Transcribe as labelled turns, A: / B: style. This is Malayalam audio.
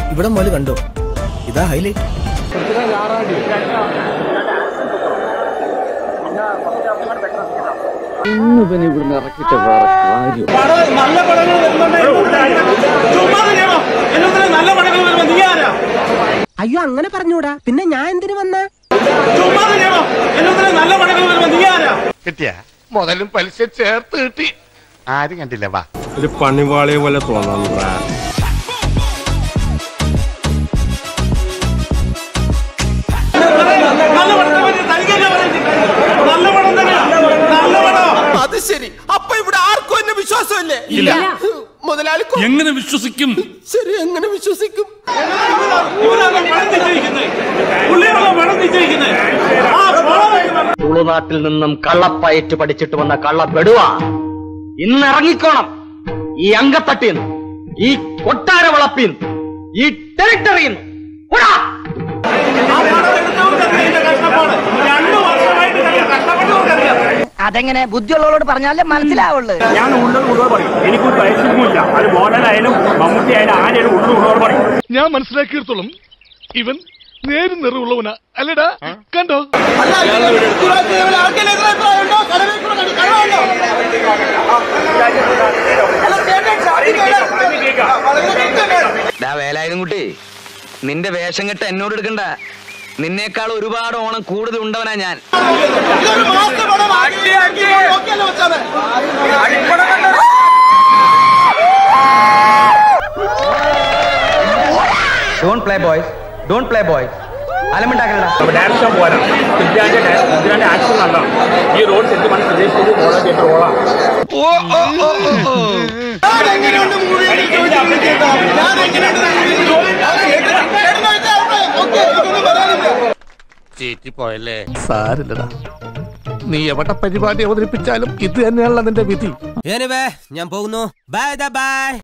A: ഇവിടെ മോല് കണ്ടോ, ഇതാ ഹൈലൈറ്റ്.
B: അയ്യോ അങ്ങനെ പറഞ്ഞൂടാ, പിന്നെ ഞാൻ എന്തിനു വന്ന
C: കിട്ടിയ മുതലും പലിശ ചേർത്ത് കിട്ടി. ആരും കണ്ടില്ല. വാ,
D: ഒരു പണിവാളിയെ പോലെ തോന്നുന്നു.
A: അത് ശരി, അപ്പൊ ഇവിടെ ആർക്കും എന്നെ വിശ്വാസമല്ലേ? ഇല്ല. മുതലാളി
E: എങ്ങനെ വിശ്വസിക്കും?
A: ശരി, എങ്ങനെ വിശ്വസിക്കും?
F: തുളുനാട്ടിൽ നിന്നും കള്ളപ്പയറ്റ് പഠിച്ചിട്ട് വന്ന കള്ളപ്പെടുവ ഇന്ന് ഇറങ്ങിക്കോണം. ഈ അങ്കത്തട്ടിന്ന്, ഈ കൊട്ടാര വളപ്പിന്ന്, ഈ ടെറിട്ടറിന്ന്.
B: അതെങ്ങനെ ബുദ്ധിയുള്ളവരോട് പറഞ്ഞാലേ മനസ്സിലാവുള്ളൂ.
G: ഞാൻ ഉള്ളത് ഉള്ളവർ പറയും. എനിക്കൊരു പരിശീലനമില്ല. അത് മോഡലായാലും മമ്മൂട്ടി ആയാലും ആരെയും ഉള്ളത് ഉള്ളവർ പറയും.
C: ഞാൻ മനസ്സിലാക്കിയെടുത്തോളം ഇവൻ നേരും നിറവുള്ളവനാ അല്ലടാ. കണ്ടോ?
F: വേലായുധം കുട്ടി, നിന്റെ വേഷം കെട്ട് എന്നോട് എടുക്കണ്ട. നിന്നേക്കാൾ ഒരുപാട് ഓണം കൂടുതൽ ഉണ്ടവനാ ഞാൻ. Don't play boys, don't play boys. അലമുണ്ടാക്കലടാ.
G: ഡയറക്ഷൻ പോരാ. ഇതിന്റെ ആക്ഷൻ നല്ലതാണ്. ഈ റോഡ് സെന്റിമെന്റ് പ്രദേശത്ത് ഓളാ ചെയ്ത റോളാ.
C: ചീറ്റിപ്പോയല്ലേ? സാരില്ലടാ, നീ എവിടെ പരിപാടി അവതരിപ്പിച്ചാലും ഇത് തന്നെയാണല്ലോ നിന്റെ വിധി.
A: ഞാൻ പോകുന്നു. Bye by.